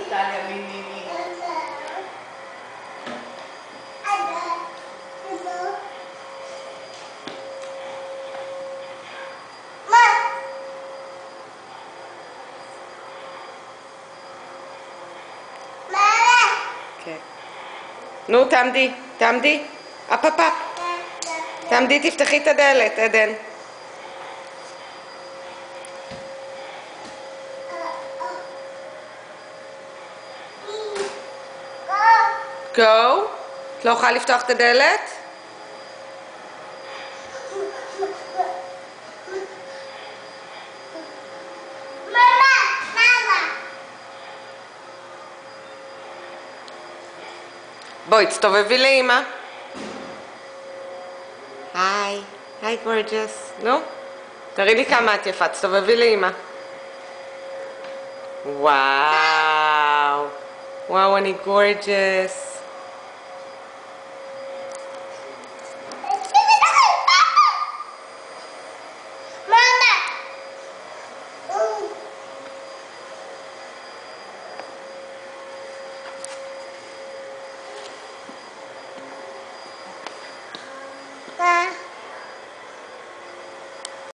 טליה, מי. נו, תעמדי. אפ. תעמדי, תפתחי את הדלת, עדן. גו. את לא יכולה לפתוח את הדלת? בואי, תסתובבי לאמא. היי גורג'ס. נו, תראי לי כמה את יפה, תסתובבי לאמא. וואו, אני גורג'ס.